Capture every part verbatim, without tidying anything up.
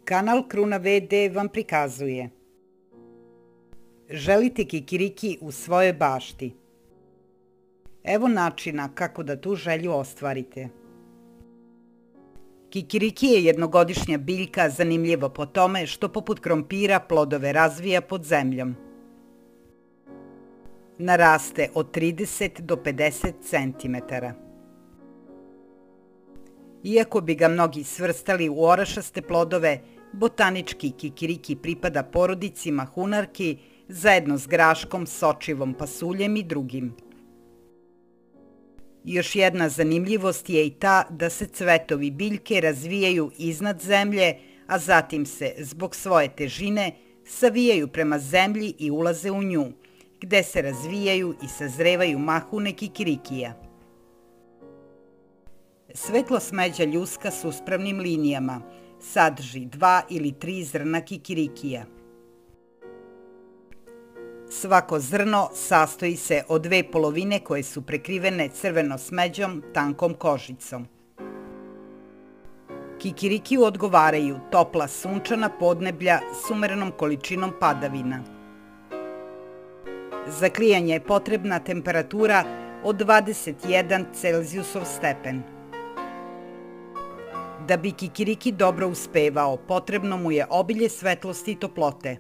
Kanal Kruna ve de vam prikazuje. Želite kikiriki u svojoj bašti? Evo načina kako da tu želju ostvarite. Kikiriki je jednogodišnja biljka, zanimljivo po tome što poput krompira plodove razvija pod zemljom. Naraste od trideset do pedeset centimetara. Iako bi ga mnogi svrstali u orašaste plodove, botanički kikiriki pripada porodici mahunarki zajedno s graškom, sočivom, pasuljem i drugim. Još jedna zanimljivost je i ta da se cvetovi biljke razvijaju iznad zemlje, a zatim se, zbog svoje težine, savijaju prema zemlji i ulaze u nju, gde se razvijaju i sazrevaju mahune kikirikija. Svetlo smeđa ljuska s uspravnim linijama, sadrži dva ili tri zrna kikirikija. Svako zrno sastoji se od dve polovine koje su prekrivene crveno smeđom tankom kožicom. Kikirikiju odgovaraju topla sunčana podneblja s umerenom količinom padavina. Za klijanje je potrebna temperatura od dvadeset jedan Celzijusov stepen. Da bi kikiriki dobro uspevao, potrebno mu je obilje svetlosti i toplote.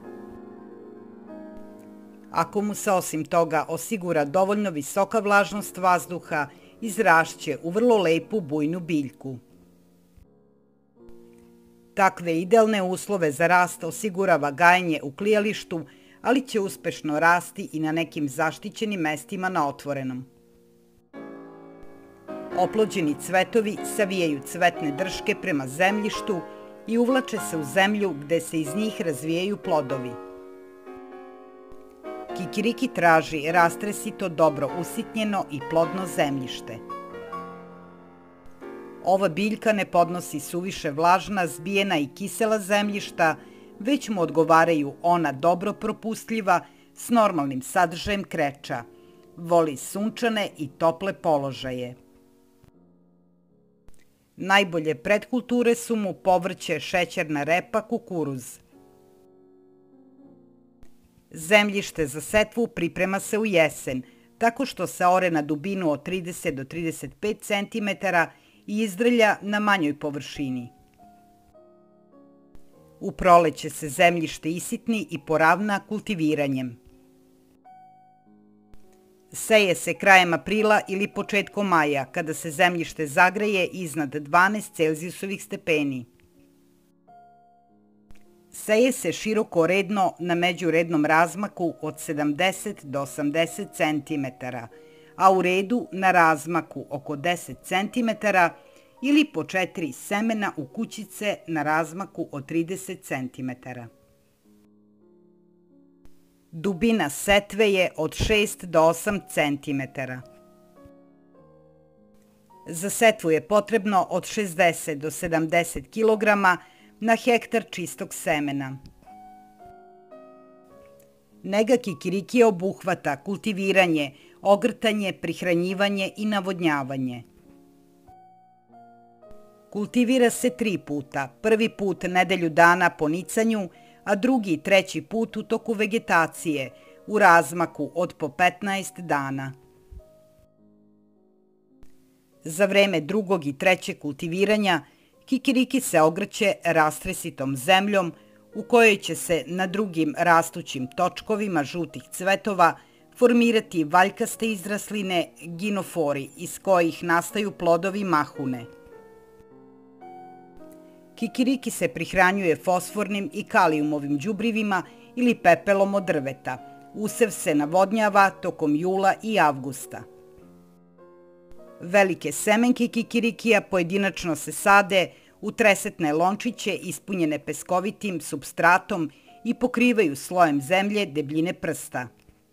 Ako mu se osim toga osigura dovoljno visoka vlažnost vazduha, izrašće u vrlo lepu bujnu biljku. Takve idealne uslove za rast osigurava gajenje u klijalištu, ali će uspešno rasti i na nekim zaštićenim mestima na otvorenom. Oplođeni cvetovi savijaju cvetne drške prema zemljištu i uvlače se u zemlju gde se iz njih razvijaju plodovi. Kikiriki traži rastresito, dobro usitnjeno i plodno zemljište. Ova biljka ne podnosi suviše vlažna, zbijena i kisela zemljišta, već mu odgovaraju ona dobro propustljiva s normalnim sadržajem kreča. Voli sunčane i tople položaje. Najbolje predkulture su mu povrće, šećerna repa, kukuruz. Zemljište za setvu priprema se u jesen, tako što se ore na dubinu od trideset do trideset pet centimetara i izdrlja na manjoj površini. U proleće se zemljište isitni i poravna kultiviranjem. Seje se krajem aprila ili početkom maja, kada se zemljište zagreje iznad dvanaest Celzijusovih stepeni. Seje se široko redno na međurednom razmaku od sedamdeset do osamdeset centimetara, a u redu na razmaku oko deset centimetara ili po četiri semena u kućice na razmaku od trideset centimetara. Dubina setve je od šest do osam centimetara. Za setvu je potrebno od šezdeset do sedamdeset kilograma na hektar čistog semena. Nega kikirikija obuhvata kultiviranje, ogrtanje, prihranjivanje i navodnjavanje. Kultivira se tri puta, prvi put nedelju dana po nicanju, a drugi i treći put u toku vegetacije, u razmaku od po petnaest dana. Za vreme drugog i trećeg kultiviranja kikiriki se ogrće rastresitom zemljom u kojoj će se na drugim rastućim točkovima žutih cvetova formirati valjkaste izrasline ginofori iz kojih nastaju plodovi mahune. Kikiriki se prihranjuje fosfornim i kalijumovim đubrivima ili pepelom od drveta. Usev se navodnjava tokom jula i avgusta. Velike semenke kikirikija pojedinačno se sade u tresetne lončiće ispunjene peskovitim supstratom i pokrivaju slojem zemlje debljine prsta.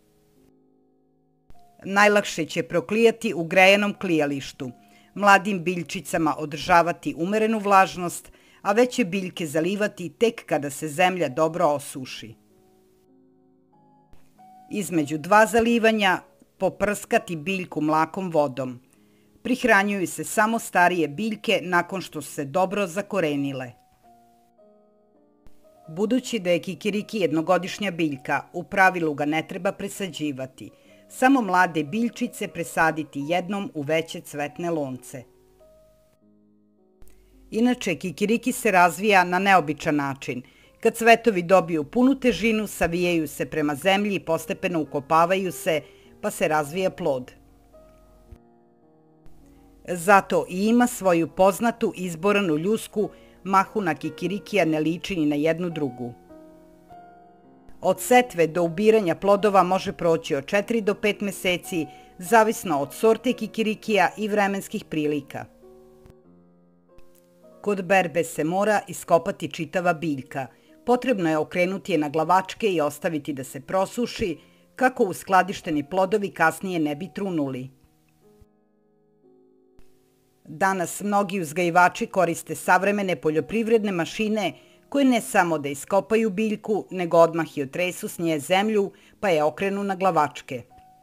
Najlakše će proklijati u grejanom klijalištu, mladim biljčicama održavati umerenu vlažnost, a veće biljke zalivati tek kada se zemlja dobro osuši. Između dva zalivanja poprskati biljku mlakom vodom. Prihranjuju se samo starije biljke nakon što su se dobro zakorenile. Budući da je kikiriki jednogodišnja biljka, u pravilu ga ne treba presađivati. Samo mlade biljčice presaditi jednom u veće cvetne lonce. Inače, kikiriki se razvija na neobičan način. Kad cvetovi dobiju punu težinu, savijaju se prema zemlji i postepeno ukopavaju se, pa se razvija plod. Zato i ima svoju poznatu izboranu ljusku, mahuna kikirikija ne liči ni na jednu drugu. Od setve do ubiranja plodova može proći od četiri do pet meseci, zavisno od sorte kikirikija i vremenskih prilika. Kod berbe se mora iskopati čitava biljka. Potrebno je okrenuti je na glavačke i ostaviti da se prosuši, kako uskladišteni plodovi kasnije ne bi trunuli. Danas mnogi uzgajivači koriste savremene poljoprivredne mašine koje ne samo da iskopaju biljku, nego odmah i otresu s nje zemlju, pa je okrenu na glavačke.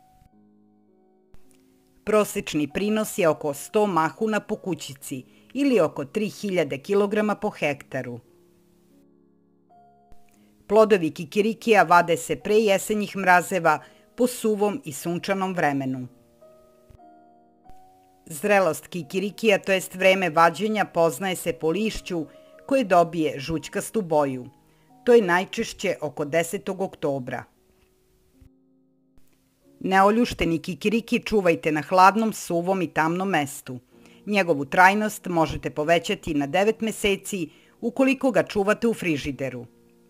Prosečni prinos je oko sto mahuna po kućici ili oko tri hiljade kilograma po hektaru. Plodovi kikirikija vade se pre jesenjih mrazeva po suvom i sunčanom vremenu. Zrelost kikirikija, to jest vreme vađenja, poznaje se po lišću koje dobije žućkastu boju. To je najčešće oko desetog oktobra. Neoljušteni kikiriki čuvajte na hladnom, suvom i tamnom mestu. Njegovu trajnost možete povećati na devet meseci ukoliko ga čuvate u frižideru.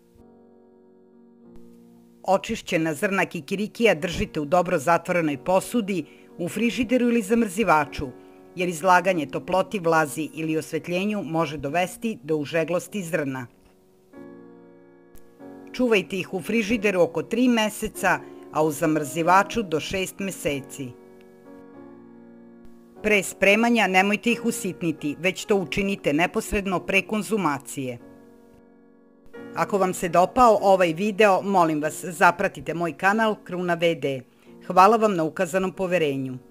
Očišćena zrna kikirikija držite u dobro zatvorenoj posudi, u frižideru ili zamrzivaču, jer izlaganje toploti, vlazi ili osvetljenju može dovesti do užeglosti zrna. Čuvajte ih u frižideru oko tri meseca, a u zamrzivaču do šest meseci. Pre spremanja nemojte ih usitniti, već to učinite neposredno pre konzumacije. Ako vam se dopao ovaj video, molim vas, zapratite moj kanal Kruna ve de. Hvala vam na ukazanom poverenju.